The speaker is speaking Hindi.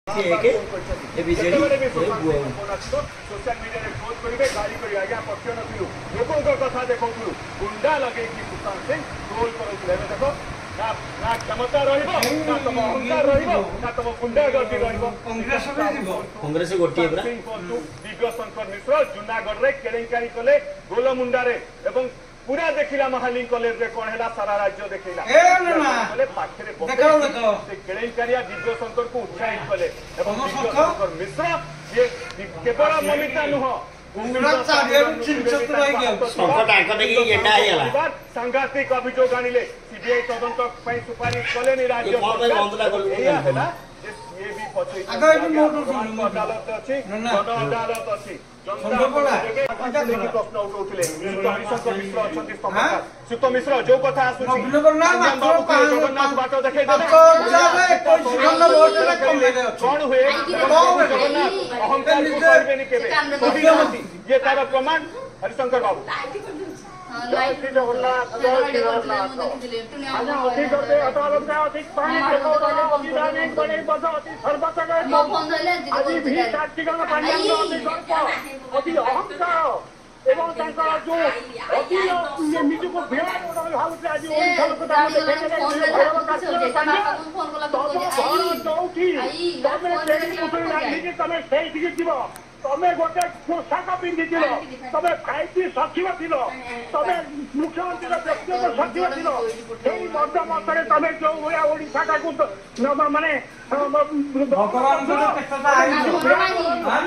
सोशल मीडिया ट्रोल करेंगे गाड़ी कर आज्ञा पक्ष नु लोकों कथा देखु गुंडा लगे सुशांत सिंह ट्रोल कर देखो ना क्षमता ना तुम अहंकार ना तुम गुंडागर्दी कांग्रेस गोटे दिव्यशंकर मिश्र जूनागढ़ में केलेंकारी कले गोलमुंडारे एवं पूरा देखिला महालिंग कॉलेज रे कोन हैला सारा राज्य देखिला कले पाखरे केलेंकारिया दिव्यशंकर को उत्साहित कले एवं दिव्यशंकर मिश्र ये केवल ममिता नुह सांघातिक अभियोग आनिले सीबीआई तदंत सुपारिश कले राज्य ये भी पछे अदालत अच्छी अदालत अच्छी प्रश्न उठाउथिले हरिशंकर मिश्र अछंती सुत मिश्र जो कथा आसुछि जगन्नाथ बाट देखै कौन हुए जगन्नाथ अहंकार को करबेनी केबे ये तार प्रमाण हरिशंकर बाबू तमें गोटे पोशाक पिंधि तमें 5G सचिव थी तमें मुख्यमंत्री व्यक्तिगत सचिव थी मध्य मतरे तमें जो भाया ओडिशा माने